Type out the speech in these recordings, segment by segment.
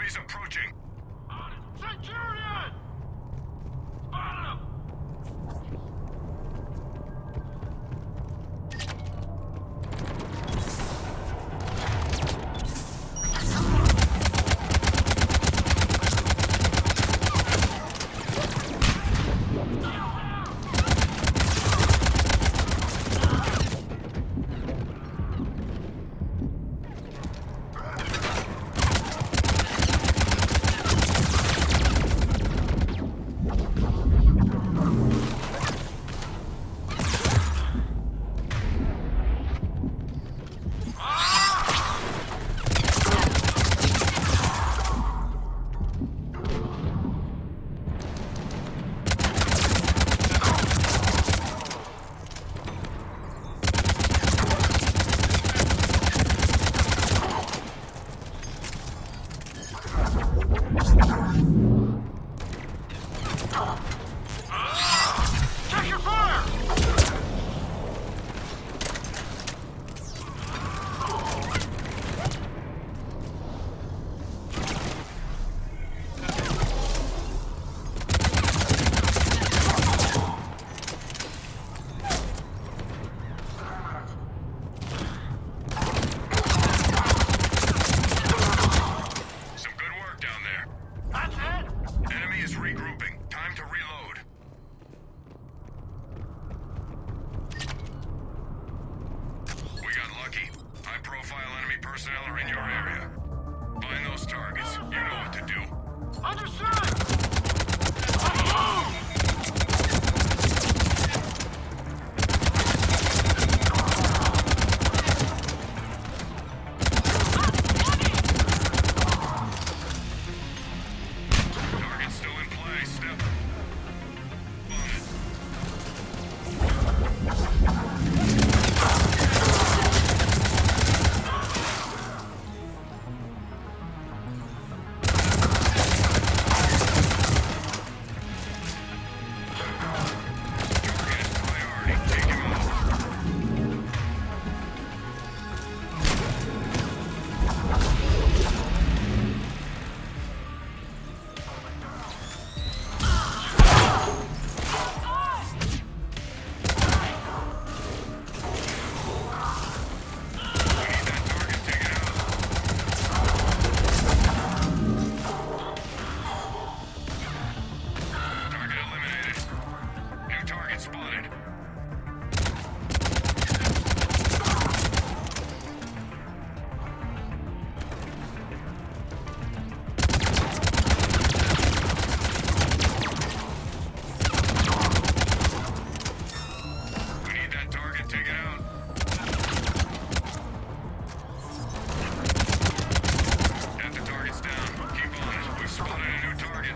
Enemies approaching. Centurion! Spot him! Check your fire! Some good work down there. That's it! Enemy is regrouping. Time to reload. We got lucky. High-profile enemy personnel are in your area. Find those targets. You know what to do. Understood! Let's move! Target's still in play. Step. On it. Target is priority. Take him out. We need that target taken out. Target eliminated. New target spotted. We need that target taken out. Got the targets down. Keep on it. We've spotted a new target.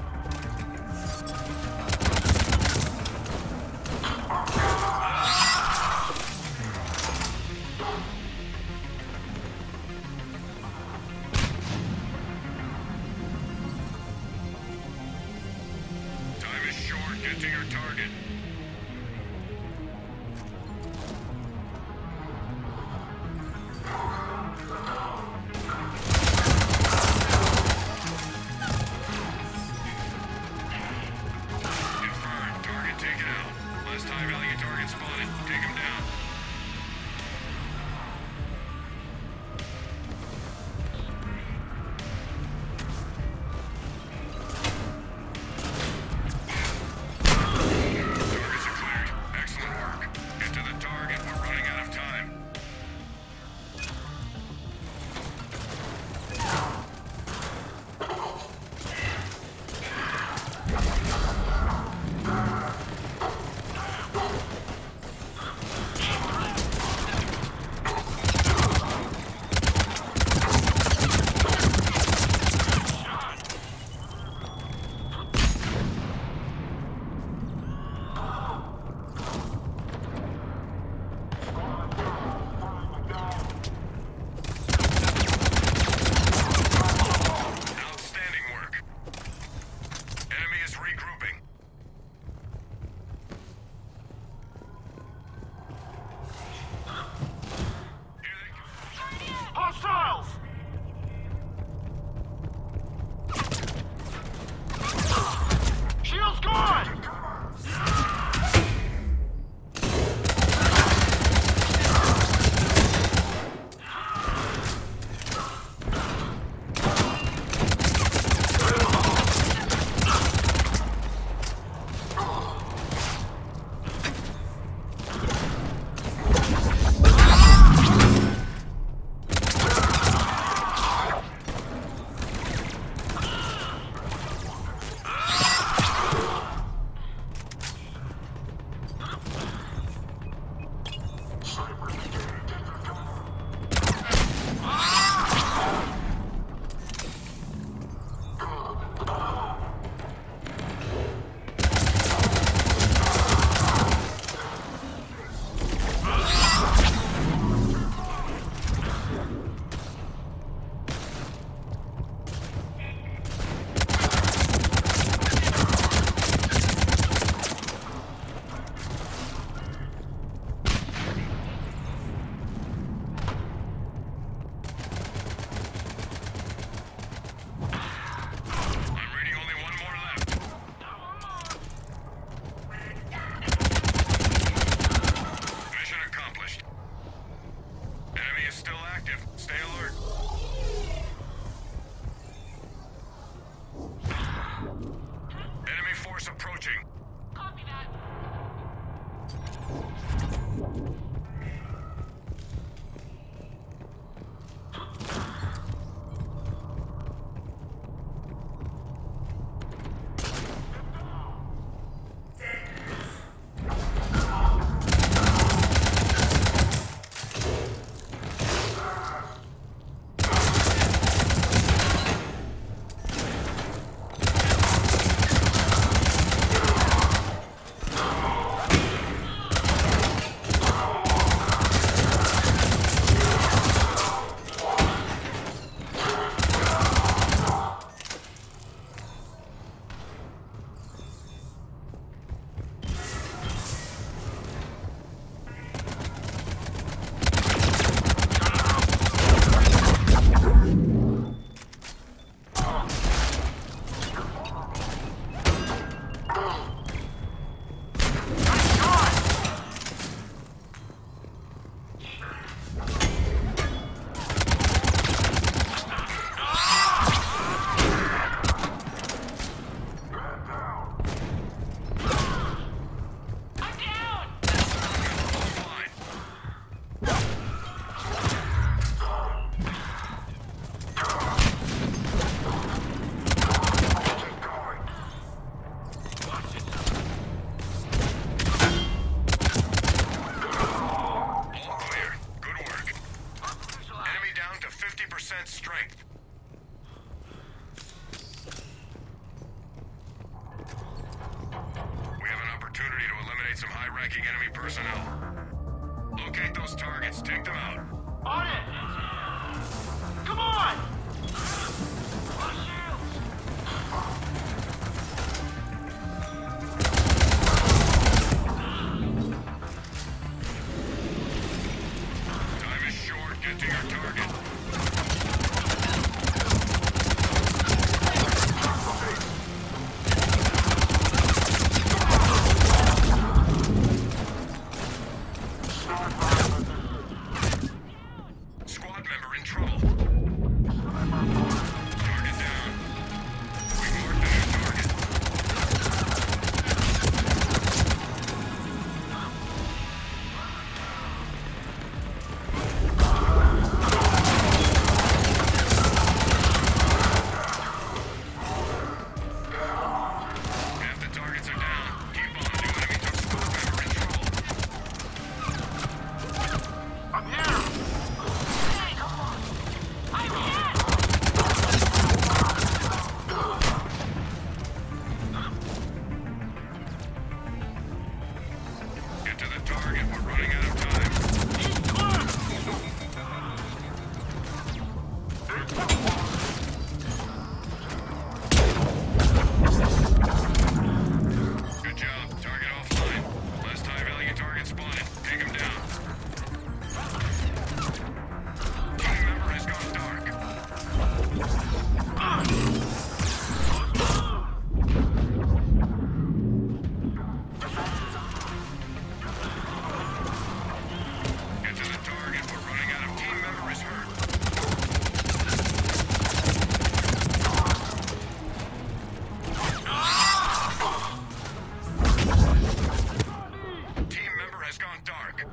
Time is short. Get to your target. Confirmed. Target taken out. Last high-value target spotted. Take him down. active. Stay alert. Enemy force approaching. Copy that. Strength. We have an opportunity to eliminate some high-ranking enemy personnel. Locate those targets. Take them out. On it! Come on! My shields! Time is short. Get to your target. Squad member in trouble. Target down. We marked a new target. Half the targets are down. Keep on. New enemy took squad member in trouble. I'm here! Hey, come on! I'm here! Get to the target. We're running out of time. He's clear! Good job. Target offline. Last high-value target spotted. Take him down. Team member has gone dark. Get to the target. We're running out of team member is hurt. Team member has gone dark.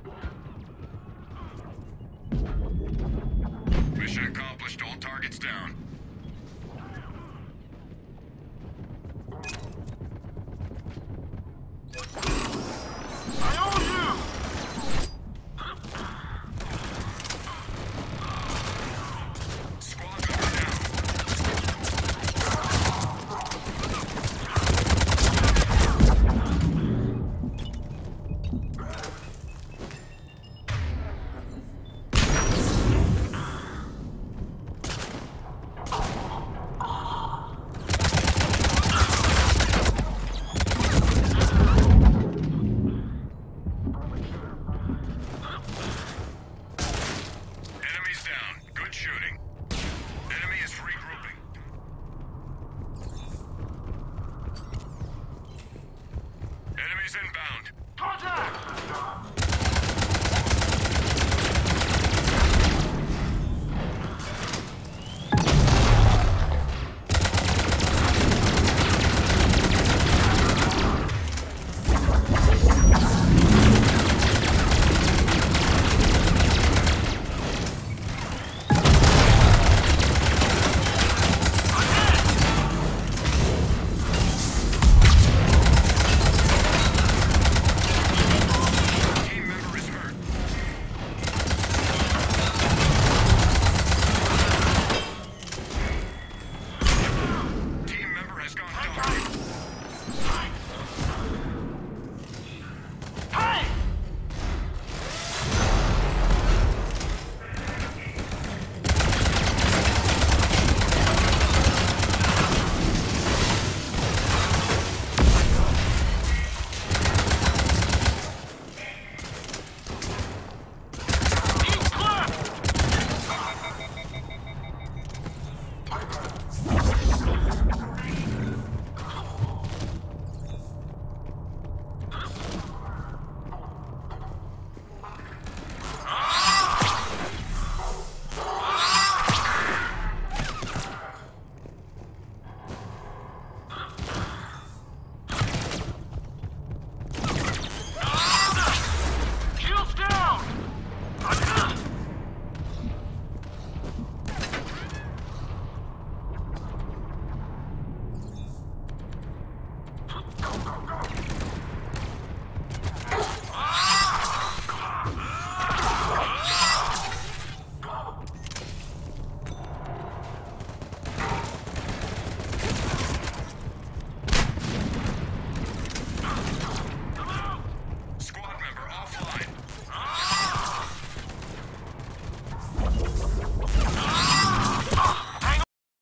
Mission accomplished. All targets down. I owe you! Squad member down. Enemies down. Good shooting.